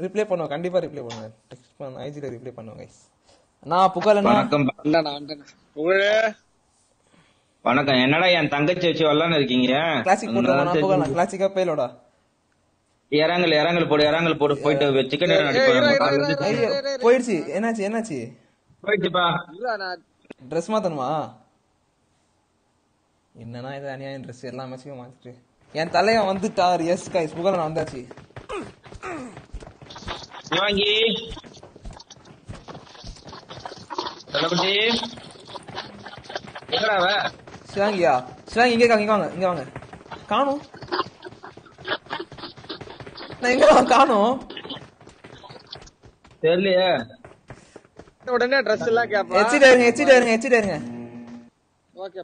Reply பண்ணுவோம், கண்டிப்பா reply பண்ணுவேன். டெக்ஸ்ட் பண்ண ஐஜில ரிப்ளை பண்ணுவோம் கைஸ். நான் புகழனா வணக்கம் வணக்கம். என்னடா என் தங்கச்சி வச்சு வரலான்னு இருக்கீங்க? கிளாசிக் போடுறோமா? நான் புகழனா கிளாசிக்கா பேலோடா இறங்கல் போடு போயிட்டு சிக்கன் போயிடுச்சு. என்னாச்சு போயிடுச்சுப்பா. ட்ரெஸ் மாத்தணுமா? என்னன்னா இது அநியாயம், ட்ரெஸ் எல்லா மேட்சும் மாத்திட்டு என் தலைவன் வந்துட்டார். எஸ் கைஸ், புகழனா வந்தாச்சு. சிவாங்கி தளபதி எங்கடாவ? சிவாங்கி இங்க வாங்க. காணும் நான் எங்க காணும் தெரியலையே. உடனே ட்ரெஸ் எல்லாம் கேப்பா. எச்சிட்டு இருங்க. ஓகே.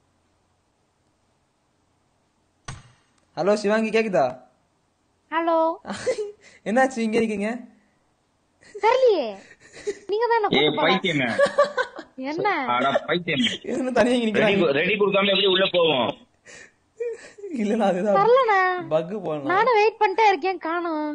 ஹலோ சிவாங்கி, கேக்குதா? ஹலோ. என்னாச்சு இங்க இருக்கீங்க? தெரியலையே, நீங்க தான் பைத்தியமே. என்ன பைத்தியம் என்ன தனியா நிக்கிறீங்க? ரெடி கொடுக்காம எப்படி உள்ள போவோம்? இல்லனா அதுதான் தெரியலண்ணா, பக் போலாம். நானும் வெயிட் பண்ணிட்டே இருக்கேன், காணோம்.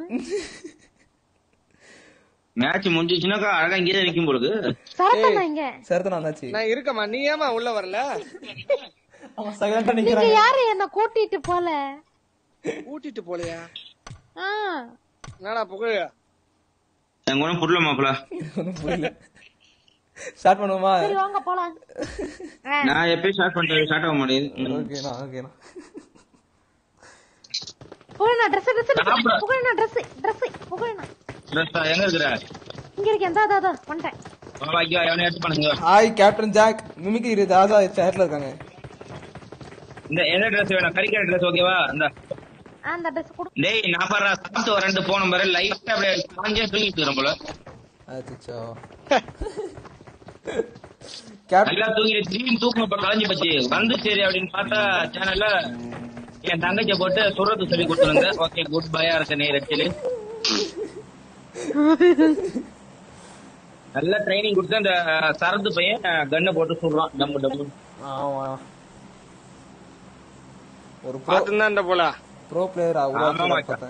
மேட்ச் முடிஞ்சிச்சுனாக்கா அழகா இங்கே நிக்கும் பொழுது. சரத்தண்ணா இங்க. சரத்தண்ணா வந்தாச்சு. நான் இருக்கமா, நீ ஏமா உள்ள வரல? அவன் சைலண்டா நீங்க நிக்கிறாங்க. யாரு என்ன கூட்டிட்டு போல? கூட்டிட்டு போலையா? என்னடா புகழ்? எங்க ஒன்னும் புரியல மாப்பிள. புரியல. ஸ்டார்ட் பண்ணுவோமா? சரி வாங்க போலாம். நான் எப்பயும் ஸ்டார்ட் பண்ணிட்டேன், ஸ்டார்ட் ஆக மாட்டேங்குது. ஓகேண்ணா. புகழண்ணா ட்ரெஸ் புகழண்ணா ட்ரெஸ் எங்க இருக்கிற? இங்க இருக்கேன். தா வந்துட்டேன். பாக்கியா எவனை எடுத்து பண்ணுங்க. Hi captain Jack. Mimicry Raja சேட்ல இருக்காங்க. இந்த என்ன ட்ரெஸ் வேணும்? கறிக்கிற ட்ரெஸ் ஓகேவா? அந்த ட்ரெஸ் கொடு. டேய் நான் பாரு சாப்பிட்டு வரேன் போன பாரு, லைட்டா அப்படியே காஞ்சே தூங்கிட்டு இருக்கேன் போல. அச்சச்சோ. நல்லா தூங்கிட்டு திடீர்னு தூக்கம் இப்ப கலைஞ்சு போச்சு. வந்து சரி அப்படின்னு பார்த்தா சேனல்ல என் தங்கச்சியை போட்டு சொல்றது சொல்லி கொடுத்துருங்க. ஓகே குட் பையா இருக்க நீ ஆக்சுவலி நல்ல ட்ரைனிங் கொடுத்து அந்த சரத்து பையன் கண்ணை போட்டு சொல்றான் டம்மு. ஆமா, ஒரு பாத்துதான் இந்த போல ப்ரோ பிளேயர் பார்த்தேன்.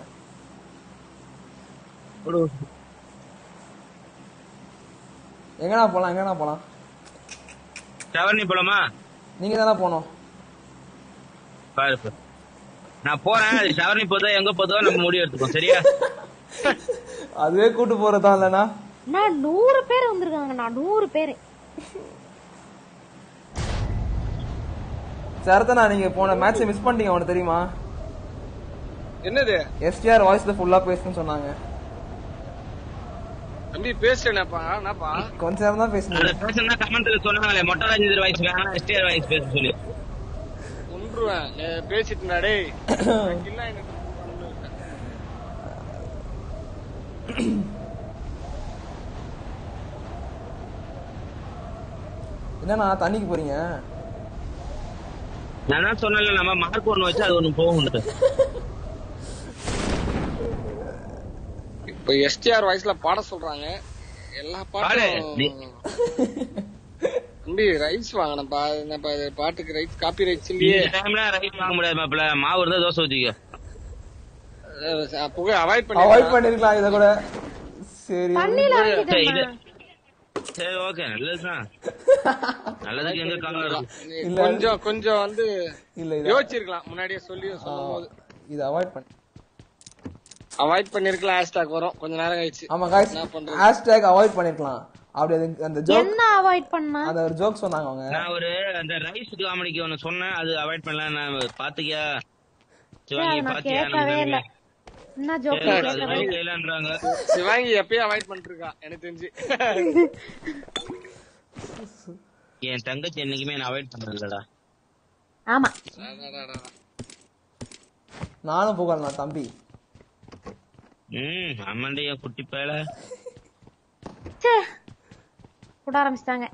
எங்கடா போலாம்? சவர்ணி போலாமா? நீங்க தானே போனோம். பாரு நான் போறேன். சவர்ணி போதோ எங்க போதோ நம்ம முடிவு எடுத்துக்கோம், சரியா? அதுவே கூட்டு போறதா இல்லனா? நான் 100 பேர் வந்திருக்காங்க. நான் 100 பேர். சரத்தனா நீங்க போன மேட்ச் மிஸ் பண்ணிட்டீங்க, உனக்கு தெரியுமா? என்னது? எஸ்டிஆர் வாய்ஸ்ல ஃபுல்லா பேசணும்னு சொன்னாங்க. தம்பி பேசுறேனப்பா. என்னப்பா கொஞ்ச நேரம் தான் பேசணும். அந்த பேசணும்னா கமெண்ட்ல சொன்னாங்களே மொட்டராஜேந்திர வாய்ஸ் வேணா எஸ்டிஆர் வாய்ஸ் பேச சொல்லி. ஒன்றுவேன் பேசிட்டுடா டேய். என்னன்னா தண்ணிக்கு போறீங்க? நான் சொன்னல நம்ம மார்க் ஒண்ணு வச்சு அது ஒண்ணு போகும். இப்ப எஸ்டிஆர் வாய்ஸ்ல பாட சொல்றாங்க. எல்லா பாட்டும் தம்பி ரைட்ஸ் வாங்கணும்ப்பா. என்னப்பா இது பாட்டுக்கு ரைட்ஸ் காப்பி ரைட்ஸ் இல்லையே. டைம்ல ரைட் வாங்க முடியாது மாப்ள. மாவு இருந்தா தோசை ஊத்திக்க. புகை அவாய்ட் பண்ணிருக்கலாம் இத கூட. சரி சரி ஓகே நல்லதுதான். நல்லதுக்கு எங்க காரணம் கொஞ்சம் கொஞ்சம் வந்து இல்ல யோசிச்சிருக்கலாம் முன்னாடியே சொல்லும்போது. இது அவாய்ட் பண்ணிருக்கலாம். ஹேஷ்டாக் வரும் கொஞ்ச நேரம் கழிச்சு. ஆமா गाइस, ஹேஷ்டாக் அவாய்ட் பண்ணிருக்கலாம். அப்படி அந்த ஜோக் என்ன அவாய்ட் பண்ணா? அந்த ஒரு ஜோக் சொன்னாங்க அவங்க. நான் ஒரு அந்த ரைஸ் காமெடிக்கு ஒன்னு சொன்னேன், அது அவாய்ட் பண்ணலாம். நான் பாத்துக்கியா சிவாங்கி பாத்தியா? கேட்கவே இல்ல. என்ன ஜோக் கேட்கலன்றாங்க. சிவாங்கி எப்பயே அவாய்ட் பண்ணிருக்கா எனக்கு தெரிஞ்சு. என் தங்கச்சி என்னைக்குமே நான் அவாய்ட் பண்றேன்லடா. ஆமா நானும் புகழலாம் தம்பி. ஆமாண்டியா குட்டி பேல கூட ஆரம்பிச்சிட்டாங்க.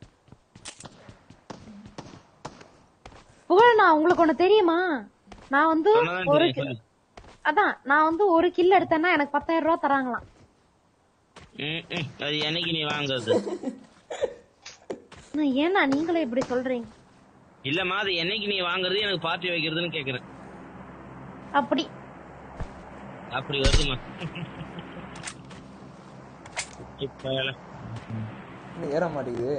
புகழ் நான் உங்களுக்கு ஒண்ணு தெரியுமா? நான் வந்து ஒரு கில் எடுத்தேன்னா எனக்கு 10,000 ரூபாய் தராங்களாம். அது என்னைக்கு நீ வாங்குறது? ஏன்னா நீங்களே இப்படி சொல்றீங்க? இல்லம்மா அது என்னைக்கு நீ வாங்குறது எனக்கு பார்ட்டி வைக்கிறதுன்னு கேக்குறேன். அப்படி அப்படி வருதுமா? இப்ப இன்னும் ஏற மாட்டேங்குது.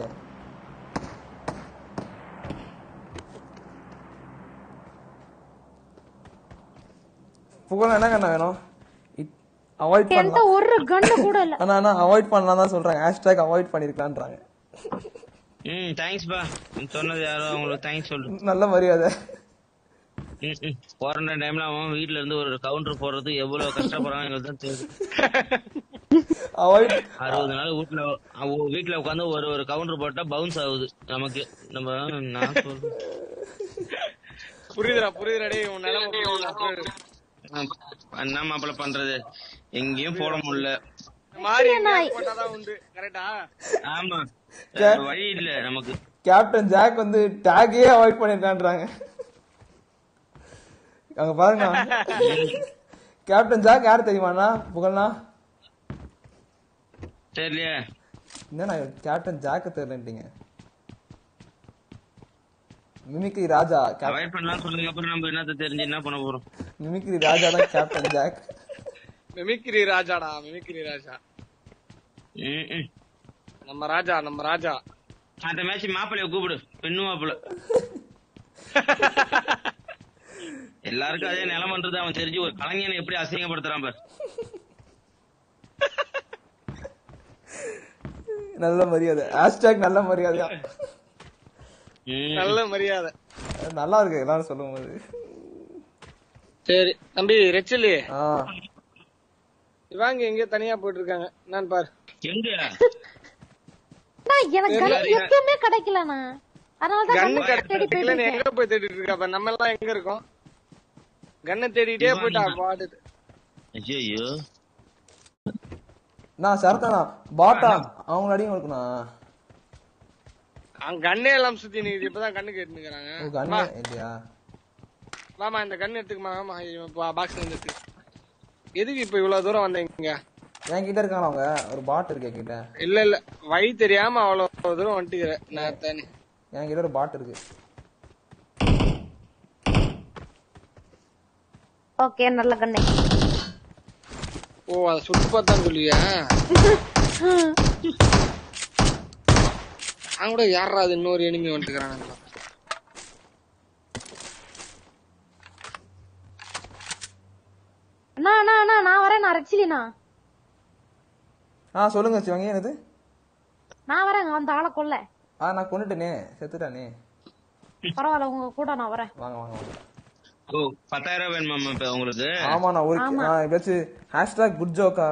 புகழ் என்ன கண்ணா வேணும்? அவாய்ட் என்கிட்ட பண்ணலாம். ஒரு கன்னு கூட இல்ல. ஆனா அவாய்ட் பண்ணலாம் தான் சொல்றாங்க. Hashtag avoid பண்ணிருக்கலான்றாங்க. தேங்க்ஸ் பா. சொன்னது யாரோ அவங்களுக்கு தேங்க்ஸ் சொல்லு. நல்ல மரியாதை. குவாரண்டைன் டைம்ல அவன் வீட்ல இருந்து ஒரு கவுண்டர் போடுறது எவ்வளவு கஷ்டப்படுறான் எங்களுக்கு தான் தெரியும். அவாய்ட் 60 நாள் வீட்டுல உட்காந்து ஒரு கவுண்டர் போட்டா பவுன்ஸ் ஆகுது நமக்கு. நம்ம நான் சொல்றேன் புரியுதுடா டேய் உன் நிலைமை புரியுதுடா. என்ன மாப்பிள்ள பண்றது, எங்கேயும் போட முடியல. மாறி போட்டாதான் உண்டு. கரெக்டா? ஆமா, வழி இல்ல நமக்கு. கேப்டன் ஜாக் வந்து டாகே அவாய்ட் பண்ணிருக்கான்றாங்க. அங்க பாருங்க. கேப்டன் ஜாக் யார் தெரியுமாண்ணா? புகழ்னா தெரியலையே. என்ன கேப்டன் ஜாக்க தெரியலன்ட்டீங்க. மிமிக்ரி ராஜா. அவாய்ட் பண்ணலாம் சொல்லுங்க, அப்புறம் நம்ம என்னத்த தெரிஞ்சு என்ன பண்ண போறோம். மிமிக்ரி ராஜா தான் கேப்டன் ஜாக். மிமிக்ரி ராஜாடா, மிமிக்ரி ராஜா. நம்ம ராஜா. அந்த மேட்ச் மாப்பிள்ளைய கூப்பிடு, பெண்ணு மாப்பிள்ள. எல்லாருக்கும் அதே நிலமன்றது அவன் தெரிஞ்சு ஒரு கலைஞனை எப்படி அசிங்கப்படுத்துறான் பாரு. நல்ல மரியாதை. ஹேஷ்டாக் நல்ல மரியாதையா. நல்ல மரியாதை. நல்லா இருக்கு எல்லாரும் சொல்லும் போது. சரி தம்பி ரெச்சிலி, இவாங்க எங்க தனியா போயிட்டு இருக்காங்க நான் பாரு. எங்க எனக்கு கன்னு எதுவுமே கிடைக்கலண்ணா. அதனாலதான் கன்னு தேடி கிடைக்கல. எங்க போய் தேடிட்டு இருக்கா? நம்ம எல்லாம் எங்க இருக்கோம்? கண்ணை தேடிட்டே போயிட்டா பாடுது. ஐயோ நான் சரத்தானா பாட்டா அவங்க அடியும் இருக்குண்ணா. அவங்க கண்ணே எல்லாம் சுத்தி நீ இப்பதான் கண்ணு கேட்டுக்கிறாங்க. கண்ணு இல்லையா? மாமா இந்த கண்ணு எடுத்துக்குமா? மாமா பாக்ஸ் எடுத்து. எதுக்கு இப்ப இவ்வளவு தூரம் வந்தீங்க? என் கிட்ட இருக்காங்க அவங்க. ஒரு பாட் இருக்கு கிட்ட. இல்ல வழி தெரியாம அவ்வளவு தூரம் வந்துட்டுக்கிறேன் நான் தானே. என் கிட்ட ஒரு பாட் இருக்கு. ஓகே நல்ல கண்ணே. ஓ அத சுட்டு பார்த்தான்னு சொல்லியா? நான் கூட யாரா அது இன்னொரு எனிமி வந்துக்கிறாங்க. நான் வரேன். நான் ரெச்சிலினா. சொல்லுங்க சிவங்க. என்னது? நான் வரேன் அந்த ஆளை கொல்ல. நான் கொண்டுட்டேனே, செத்துட்டானே. பரவாயில்ல, உங்க கூட நான் வரேன். வாங்க வாங்க வாங்க. ஓ 10,000 வேணுமா இப்ப உங்களுக்கு? ஆமா நான் ஒரு எப்பயாச்சும் ஹேஷ்டாக் குட் ஜோக்கா.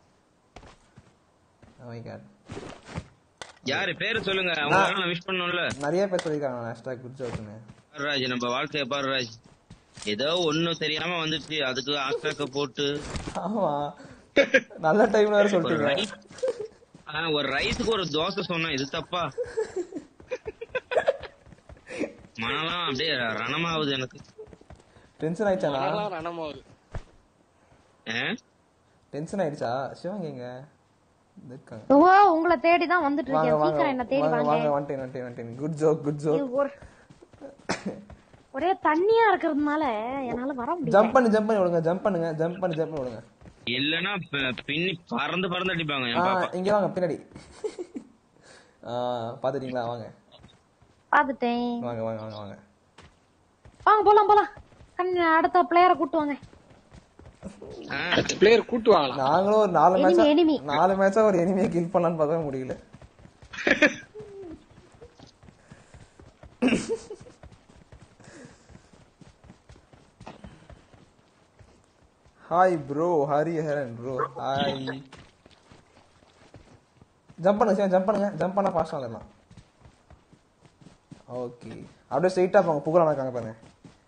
Oh my God. யாரு பேரு சொல்லுங்க, அவங்கள நான் விஷ் பண்ணனும்ல. நிறைய பேர் சொல்லிருக்காங்க ஹேஷ்டாக் குட் ஜோக்னு. ராஜ் நம்ம வாழ்க்கைய பாரு ராஜ். ஏதோ ஒண்ணு தெரியாம வந்துச்சு, அதுக்கு ஹேஷ்டாக போட்டு. ஆமா நல்ல டைம்ல வேற சொல்லிட்டீங்க. ஒரு ரைஸ்க்கு ஒரு தோசை சொன்னா இது தப்பா? மனலாம் அப்படியே ரணமாவுது எனக்கு. டென்ஷன் ஆயிடுச்சானா? ரணமாவுது. டென்ஷன் ஆயிடுச்சா? சிவங்க எங்க இருக்காங்க? ஓ உங்களை தேடி தான் வந்துட்டு இருக்கேன். சீக்கிரம் என்ன தேடி வாங்க. வந்துட்டேன். Good joke. ஒரே தண்ணியா இருக்கிறதுனால என்னால வர முடியல. ஜம்ப் பண்ணி விடுங்க. ஜம்ப் பண்ணி விடுங்க. இல்லனா பின்னி பறந்து அடிப்பாங்க என் பாப்பா. இங்க வாங்க பின்னாடி. பாத்துட்டீங்களா? வாங்க. பாத்துட்டேன். வாங்க வாங்க வாங்க வாங்க. வாங்க போலாம். அடுத்த பிளேயரை கூட்டு வாங்க. பிளேயர் கூட்டுவாங்களா? நாங்களும் ஒரு 4 மேட்சா ஒரு எனிமியை கில் பண்ணலாம்னு பார்த்தா முடியல. Hi bro, Hariharan bro hi. Jump பண்ணா ஃபாஸ்டா வரலாம். ஓகே அப்படியே ஸ்ட்ரைட்டா போங்க. புகழ நடக்காங்க பாருங்க.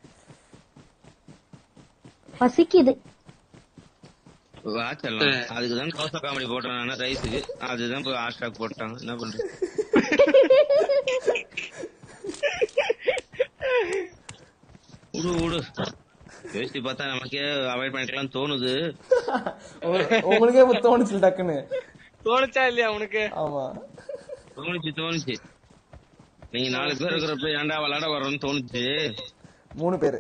பசிக்குது. வாச்சலாம். அதுக்குதான் தோசை காமெடி போட்டாங்க ரைஸுக்கு. அதுதான் போய் ஹேஷ்டாக் போட்டாங்க. என்ன பண்றது? விடு யோசிச்சு பார்த்தா நமக்கே அவாய்ட் பண்ணிக்கலாம் தோணுது. உங்களுக்கே தோணுச்சு டக்குன்னு? தோணுச்சா இல்லையா உனக்கு? ஆமா தோணுச்சு. நீங்க 4 பேர் இருக்கிறப்ப ஏன்டா விளையாட வரோம்னு தோணுச்சு. 3 பேரு.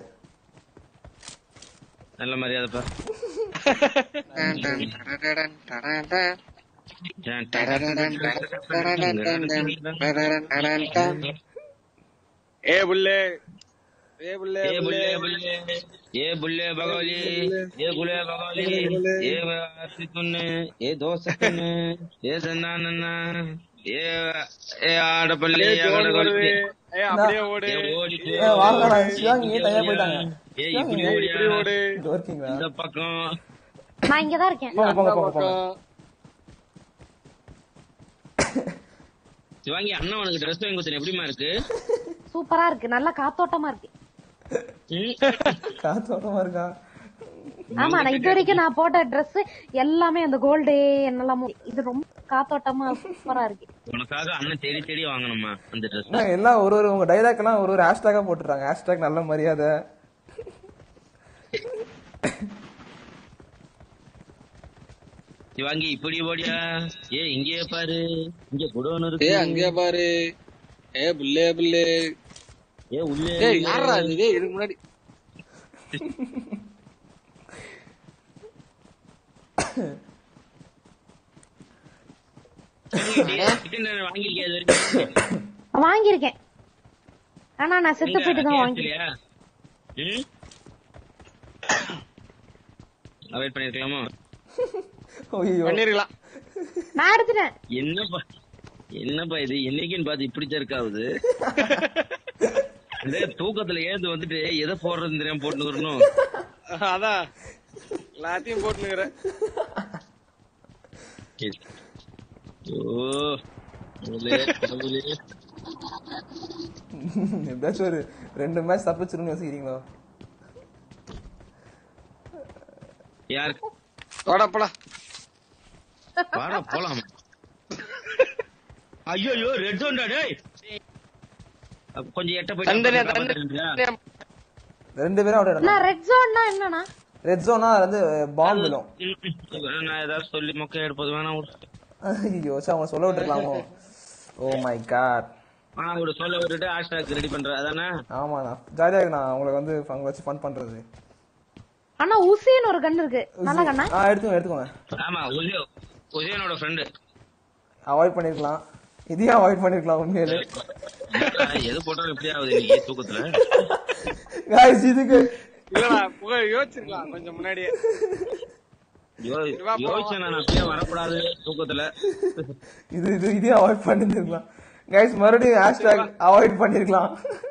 நல்ல மரியாதைப்பா. ஏ புள்ளே ஏ புள்ளே ए புள்ளே बुल्ले बुल्ले ये बुल्ले बगौली ये गुले बगौली ये तुन ये दोस्त ये सन्ना नन्ना ये आड़ पल्ले ஏ ये ஜோன் गड़ வருது ஏ அப்படியே ஓடு ये ओडी வாங்கடா சிவாங்க ஏன் தனியா போயிட்டாங்க ये இப்படி இப்படி ஓடியா ஓடு இங்க இருக்கீங்களா இந்த பக்கம் நான் இங்கதான் இருக்கேன். போங்க போங்க அந்த போங்க போங்க பக்கம். சிவாங்கி அண்ணா உனக்கு ட்ரெஸ் வாங்கி கொடுத்தேன் எப்படிமா இருக்கு சூப்பரா இருக்கு, நல்லா காத்தோட்டமா இருக்கு. காத்தோட்டமா இருக்கா ஆமா, நான் இது வரைக்கும் நான் போட்ட Dress எல்லாமே அந்த கோல்டு என்னெல்லாமோ, இது ரொம்ப காத்தோட்டமா சூப்பரா இருக்கு. உனக்காக அண்ணன் தேடி தேடி வாங்கணுமா அந்த ட்ரெஸ் அண்ணா, எல்லாம் ஒரு ஒரு உங்க டைலாக் எல்லாம் ஒரு ஒரு ஹேஷ்டேக்கா போட்டுறாங்க. ஹேஷ்டேக் நல்ல மரியாதை. சிவாங்கி இப்படி ஓடியா ஏ இங்கேயே பாரு இங்க குடோன் ஏ இருக்கு அங்கேயே பாரு ஏ புள்ளே புள்ளே ஏ உள்ளே ஏய் யாரா இது டேய் இதுக்கு முன்னாடி சிக்கன் வாங்கிருக்கியா இது வரைக்கும் வாங்கியிருக்கேன், ஆனா நான் செத்து போயிட்டு தான் வாங்கிருக்கேன். அவாய்ட் பண்ணிருக்கலாமா ஐயோ பண்ணிருக்கலாம். நான் எடுத்துட்டேன். என்னப்பா இது என்னைக்குன்னு பார்த்து இப்படி இருக்காது தூக்கத்துல ஏந்து வந்துட்டு எதை போடுறது தெரியாம போட்டு வரணும் அதான் எல்லாத்தையும் போட்டுனுக்குறேன். எப்படியாச்சும் ஒரு 2 மேட்ச் தப்பிச்சிருன்னு யோசிக்கிறீங்களா? யாருக்கு போடப்படா வாடா போலாம் ஐயோ ரெட் ஜோன்டா டேய் கொஞ்சம் எட்ட தண்டனை போயிட்டு 2 பேரும் அவுட் ஆயிடும். நான் ரெட் ஜோன்னா என்னன்னா? ரெட் ஜோனா அது வந்து பாம்பு விழும். நான் ஏதாவது சொல்லி மொக்க எடுப்பது வேணா ஐயோ சார் அவங்க சொல்ல விட்டுருக்கலாமோ? ஓ மை காட். ஒரு சொல்ல விட்டுட்டு ஹேஷ்டாக் ரெடி பண்ற அதானே? ஆமாண்ணா ஜாலியா இருக்கு. நான் உங்களை வந்து அவங்க வச்சு ஃபன் பண்றது. ஆனா உசின்னு ஒரு கன் இருக்கு, நல்ல கண்ணா? எடுத்துக்கோங்க. ஆமா உதயனோட ஃப்ரெண்டு. அவாய்ட் பண்ணிருக்கலாம், இதையும் அவாய்ட் பண்ணிருக்கலாம். உண்மையிலே எது போட்டாலும் எப்படி ஆகுது இன்னைக்கு தூக்கத்துல? गाइस இதுக்கு இல்லடா புகழ் யோசிச்சிருக்கலாம் கொஞ்சம் முன்னாடியே. யோசிச்சேன் நான் அப்படியே வரக்கூடாது தூக்கத்துல. இதையும் அவாய்ட் பண்ணிருக்கலாம். गाइस மறுபடியும் ஹேஷ்டாக் அவாய்ட் பண்ணிருக்கலாம்.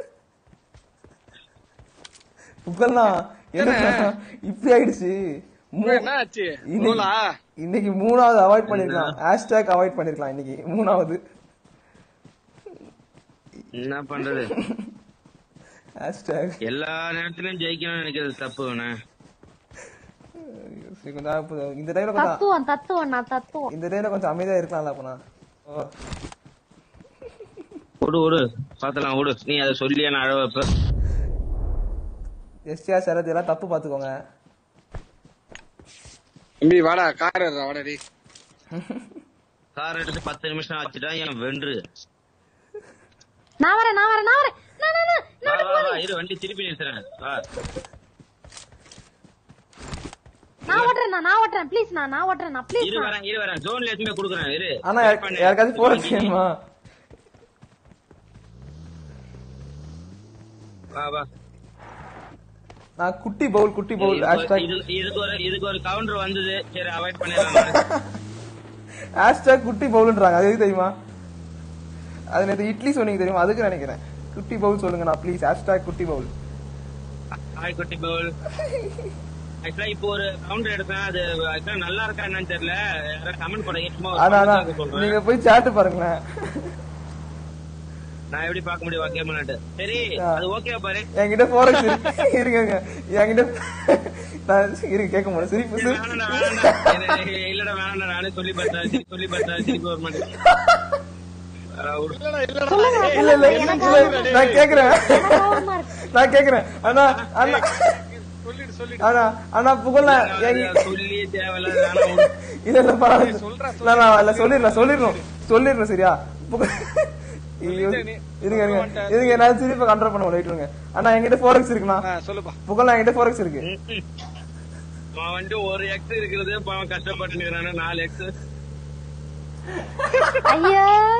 புகழ்லாம் என்ன இப்படி ஆயிடுச்சு? என்ன ஆச்சு? இன்னைக்கு 3வது அவாய்ட் பண்ணிருக்கலாம். ஹேஷ்டாக் அவாய்ட் பண்ணிருக்கலாம் இன்னைக்கு 3வது. என்ன பண்றது? ஹேஷ்டாக் எல்லா நேரத்திலயும் ஜெயிக்கணும்னு நினைக்கிறது தப்புண்ணே. இந்த டைம்ல தத்துவம் இந்த டைம்ல கொஞ்சம் அமைதியா இருக்கலாம்ல அப்பனா? ஓடு பாத்தலாம் ஓடு. நீ அதை சொல்லியா நான் அழ வைப்ப. எஸ்டிஆர் சரத் எல்லாம் தப்பு பாத்துக்கோங்க. தம்பி வாடா கார் வாடா டேய். கார் எடுத்து 10 நிமிஷம் ஆச்சுட்டா என் வென்று. நான் வரேன். வா இரு வண்டி திருப்பி நிறுத்துறேன். நான் ஓட்டுறேன் ப்ளீஸ். நான் ஓட்டுறேன் ப்ளீஸ். இரு வரேன் ஜோன்ல எதுமே குடுக்குறேன் இரு. ஆனா யாருக்காச்சும் போற வேணுமா? வா நான் குட்டி பவுல் ஹேஷ்டாக் இதுக்கு ஒரு கவுண்டர் வந்தது. சரி அவாய்ட் பண்ணிடலாம். ஹேஷ்டாக் குட்டி பவுல்ன்றாங்க. அது எதுக்கு தெரியுமா? அது நேத்து இட்லி சொன்னீங்க தெரியுமா? அதுக்கு நினைக்கிறேன். குட்டி பவுல் சொல்லுங்க நான் ப்ளீஸ். ஹேஷ்டாக் குட்டி பவுல். ஹாய் குட்டி பவுல். ஆக்சுவலா இப்போ ஒரு கவுண்டர் எடுத்தேன். அது ஆக்சுவலா நல்லா இருக்கா என்னன்னு தெரியல. யாராவது கமெண்ட் பண்ணுங்க. நீங்க போய் சாட் பாருங்களேன். நான் எப்படி பாக்க முடியும் வாக்கிய மாட்டே. சரி அது ஓகே பாரு. என்கிட்ட ஃபோரக்ஸ் இருங்க. என்கிட்ட இருங்க கேட்க முடியும். சிரிப்பு இல்லடா வேணாம் நானே சொல்லி பார்த்தேன் திருப்பி வர மாட்டேன். நான் கேக்குறேன் ஆனா புகழ சொல்லி தேவையில்ல. இல்ல பரவாயில்ல சொல்லிடுறோம் சரியா? இருங்க நான் சிரிப்பை கண்ட்ரோல் பண்ண முடியும். ஆனா என்கிட்ட ஃபோரக்ஸ் இருக்குண்ணா. புகழ் என்கிட்ட ஃபோரக்ஸ் இருக்கு. வந்துட்டு ஒரு எக்ஸ் இருக்கிறது கஷ்டப்பட்டு 4 எக்ஸ். ஐயா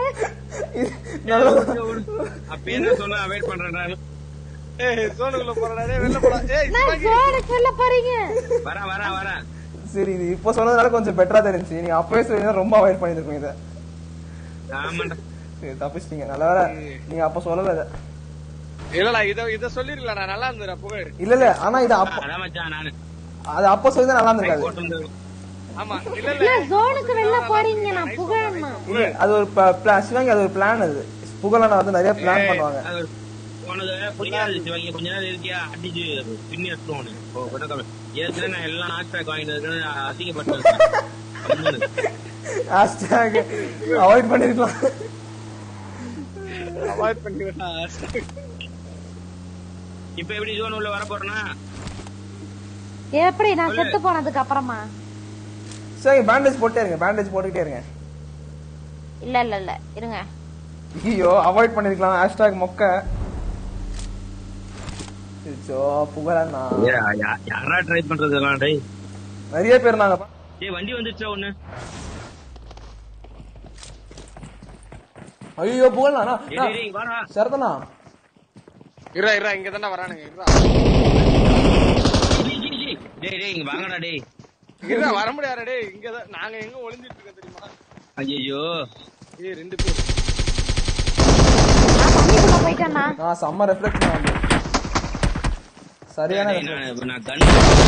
அப்ப என்ன சொன்னா அவாய்ட் பண்றேன். ஏய் சோனுக்குள்ள போறடா டேய் வெளில போடா. ஏய் நான் ஜோனுக்கு வெளில போறீங்க. வர சரி இது இப்ப சொன்னதுனால கொஞ்சம் பெட்டரா தெரிஞ்சு. நீங்க அப்பவே சொல்லி ரொம்ப அவாய்ட் பண்ணிருக்கீங்க இத. ஆமாண்டா. சரி தப்பிச்சிட்டீங்க. நல்ல வேளை நீங்க அப்ப சொல்லல இத. இல்லடா இத சொல்லிரலாம் நான் நல்லா இருந்தேன் புகழ். இல்ல ஆனா இது அப்ப அதான் மச்சான் நானு அது அப்ப சொல்லி நல்லா இருந்திருக்காது. ஆமா இல்ல ஜோனுக்கு வெளில போறீங்க நான் புகழமா. அது ஒரு சிவங்க அது ஒரு பிளான். அது புகழனா வந்து நிறைய பிளான் பண்ணுவாங்க. உனக்கு புரியாது சிவங்க கொஞ்ச நேரம் இருக்கியா அடிச்சு பின்னி எடுத்துருவோம். ஏற்கனவே நான் எல்லாம் ஹேஷ்டாக் வாங்கிட்டு இருக்கேன் அதிகப்பட்டு ஹேஷ்டாக் அவாய்ட் பண்ணிருக்கலாம். அவாய்ட் பண்ணிடுடா. இப்ப எப்படி ஜோன் உள்ள வர போறேன்னா எப்படி நான் செத்து போனதுக்கு அப்புறமா? சரி பேண்டேஜ் போட்டே இருங்க. பேண்டேஜ் போட்டுக்கிட்டே இருங்க. இல்ல இருங்க. ஐயோ அவாய்ட் பண்ணிருக்கலாம் ஹேஷ்டாக் மொக்க. சோ புகழனா யாரா ட்ரை பண்றதுலாம் டேய் நிறைய பேர் நாங்க. டேய் வண்டி வந்துச்சா ஒண்ணு. ஐயோ புகழனா டேய் வாடா சரதனா. இருடா இங்க தான வரானுங்க. டேய் இங்க வாங்கடா டேய். இருடா வர முடியாதா டேய். இங்க தான் நாங்க எங்க ஒளிஞ்சிட்டு இருக்கோம் தெரியுமா? ஐயோ ஏய் ரெண்டு பேர். நான் தண்ணிக்குள்ள போயிட்டேன்னா. நான் செம்ம ரெஃப்ளெக்ட் பண்ணேன். சரியான நான் கன்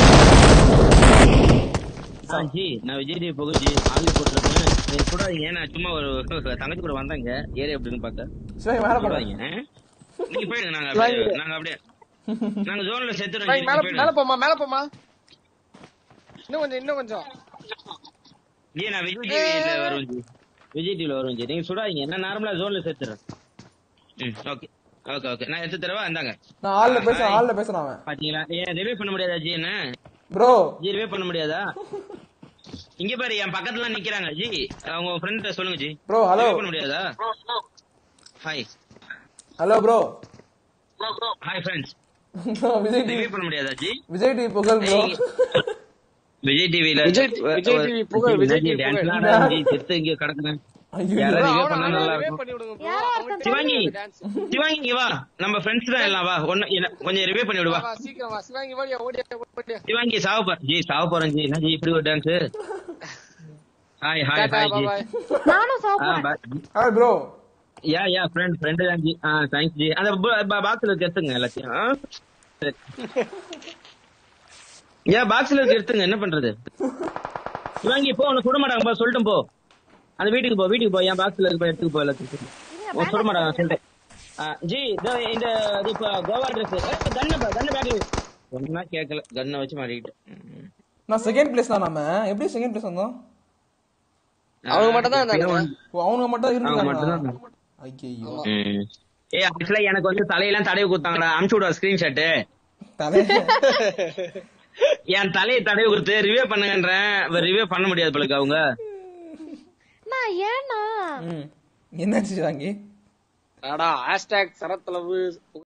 ஜி நான் விஜய் டிவி புகழ்ச்சி ஆளு போட்டுருக்கேன். சுடாதீங்க. நான் சும்மா ஒரு தங்கச்சி கூட வந்தாங்க ஏரியா எப்படின்னு பாக்க. சரி மேல போறாங்க. நீங்க போயிடுங்க. நாங்க அப்படியே நாங்க ஜோன்ல செத்துறோம். மேல போமா இன்னும் கொஞ்சம் ஏ நான் விஜய் டிவில வருவேன் ஜி. விஜய் டிவில வருவேன் ஜி. நீங்க சுடாதீங்க. நான் நார்மலா ஜோன்ல செத்துறேன். ஓகே நான் எடுத்து தரவா இந்தாங்க. நான் ஆள்ல பேசுறேன் அவன். பாத்தீங்களா ஏன் ரிவைவ் பண்ண முடியாதா ஜி? என்ன ப்ரோ ஜி ரிவைவ் பண்ண முடியாதா? இங்க பாரு என் பக்கத்துல நிக்கிறாங்க ஜி. அவங்க ஃப்ரெண்ட் சொல்லுங்க ஜி. ப்ரோ ஹலோ பண்ண முடியாதா? Hi hello bro. Hi friends. Vijay TV revive பண்ண முடியாதா ஜி? Vijay TV Pugazh bro. விஜய் டிவில விஜய் டிவி புகழ். விஜய் டிவி புகழ் ஜி செத்து இங்க கிடக்குறேன். ஐயோ யாரா ரிவைவ் பண்ணா நல்லா இருக்கும். பண்ணி விடுங்க bro. யாரோ ஒருத்தன் சிவாங்கி இங்க வா. நம்ம ஃப்ரெண்ட்ஸ் தான் எல்லாம் வா. கொஞ்சம் ரிவைவ் பண்ணி விடுவா. வா சீக்கிரம் வா. சிவாங்கி ஓடியா. சிவாங்கி சாவ போறேன் ஜி. என்ன ஜி இப்படி ஒரு டான்ஸ்? Hi G. பாய். நானும் சாப்பிடுறேன். Hi bro. யா ஃப்ரெண்ட் தான் ஜி. தேங்க்ஸ் ஜி. அந்த பாக்ஸ்ல எடுத்துங்க எல்லாத்தையும். பாக்ஸ்ல எடுத்துங்க. என்ன பண்றது? சிவாங்கி போ. உன்னை சுட மாட்டாங்க போ. சொல்லிட்டு போ. அந்த வீட்டுக்கு போ. என் பாக்ஸ்ல இருக்கு போய் எடுத்துக்கு போ எல்லாத்தையும். சுட மாட்டாங்க சொல்லிட்டேன் ஜி. இந்த இப்ப கோவா ட்ரெஸ் கண்ணு பேட்டரி ஒன்னா கேட்கல. கண்ணை வச்சு மாட்டிக்கிட்டு. நான் செகண்ட் பிளேஸ் தான். நாம எப்படி செகண்ட் பிளேஸ் வந்தோம்? அவங்க மட்டும் தான் இருந்தாங்க. அவங்க மட்டும் இருந்தாங்க. தான். ஐயோ ஆக்சுவலா எனக்கு வந்து தலையெல்லாம் தடவை கொடுத்தாங்கடா. அனுப்பிச்சு விடுவா ஸ்கிரீன்ஷாட். தலை என் தலையை தடவை கொடுத்து ரிவ்யூ பண்ணுங்கன்றேன். ரிவ்யூ பண்ண முடியாது போல அவங்க. நான் ஏன்னா என்னாச்சு வாங்கி சரத்தளவு